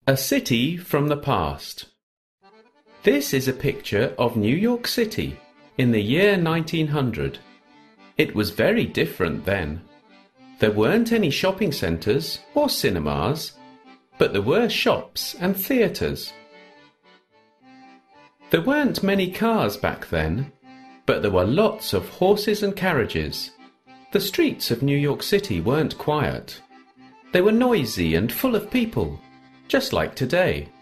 A city from the past. This is a picture of New York City in the year 1900. It was very different then. There weren't any shopping centres or cinemas, but there were shops and theatres. There weren't many cars back then, but there were lots of horses and carriages. The streets of New York City weren't quiet. They were noisy and full of people, just like today.